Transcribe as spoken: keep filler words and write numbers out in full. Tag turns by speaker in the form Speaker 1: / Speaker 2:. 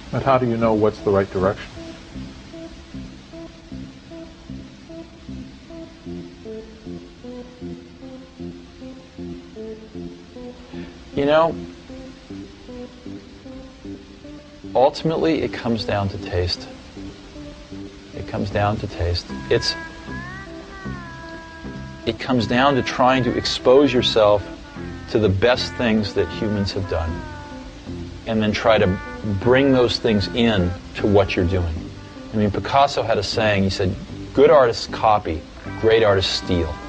Speaker 1: But how do you know what's the right direction?
Speaker 2: You know, ultimately it comes down to taste. It comes down to taste. It's, it comes down to trying to expose yourself to the best things that humans have done, and then try to bring those things in to what you're doing. I mean, Picasso had a saying, he said, good artists copy, great artists steal.